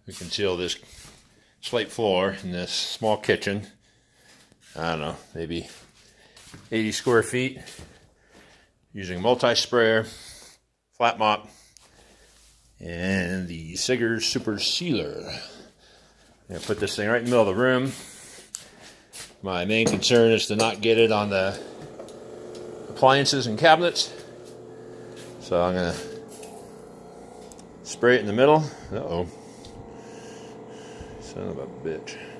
we can seal this slate floor in this small kitchen. I don't know, maybe 80 square feet, using multi-sprayer, flat mop, and the Saiger Super Sealer. I'm going to put this thing right in the middle of the room. My main concern is to not get it on the appliances and cabinets. So I'm going to spray it in the middle. Uh-oh. Son of a bitch.